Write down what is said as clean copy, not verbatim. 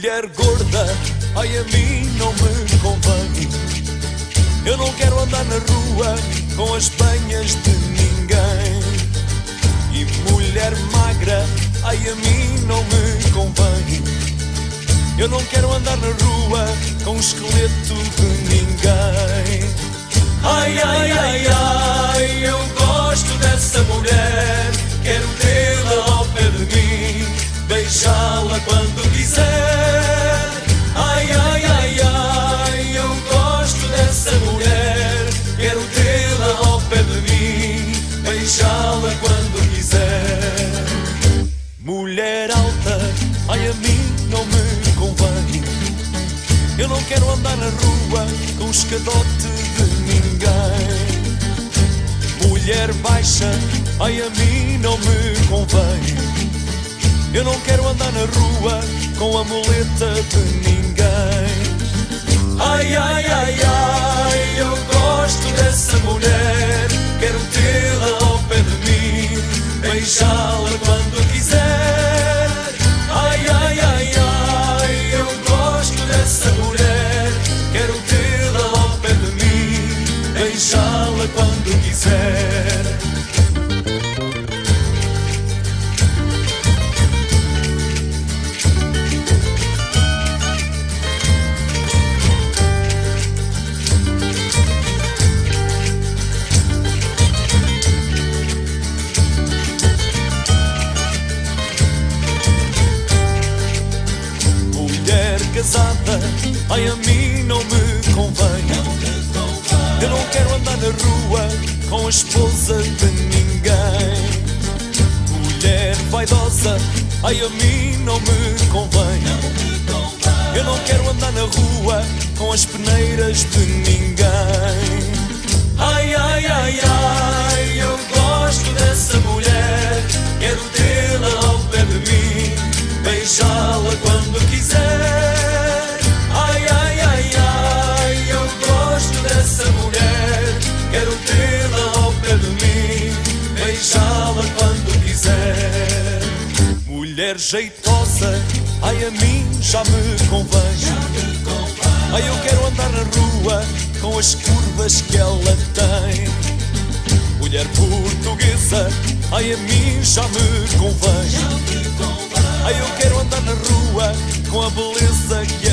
Mulher gorda, ai a mim não me convém. Eu não quero andar na rua com as banhas de ninguém. E mulher magra, ai a mim não me convém. Eu não quero andar na rua com o esqueleto de ninguém. Ai, ai, ai, ai, eu gosto dessa mulher. Quero tê-la ao pé de mim, beijá-la quando quiser. Ai, ai, ai, ai, eu gosto dessa mulher. Quero tê-la ao pé de mim, beijá-la quando quiser. Mulher alta, ai a mim não me convém. Eu não quero andar na rua com o escadote de ninguém. Mulher baixa, ai a mim não me convém. Eu não quero andar na rua com a muleta de ninguém. Ai, ai, ai, ai, eu gosto dessa mulher. Quero tê-la ao pé de mim, beijá-la quando quiser. Ai, ai, ai, ai, eu gosto dessa mulher. Quero tê-la ao pé de mim, beijá-la quando quiser. Casada, ai a mim não me convém. Eu não quero andar na rua com a esposa de ninguém. Mulher vaidosa, ai a mim não me convém. Eu não quero andar na rua com as peneiras de ninguém. Ai, ai, ai, ai, eu gosto dessa mulher. Quero tê-la ao pé de mim, beijá-la quando quiser. Ai, ai, ai, ai, eu gosto dessa mulher. Quero tê-la ao pé de mim, beijá-la quando quiser. Mulher jeitosa, ai a mim já me convém. Ai, eu quero andar na rua com as curvas que ela tem. Mulher portuguesa, ai a mim já me convém. Ai, eu quero andar na rua com a beleza que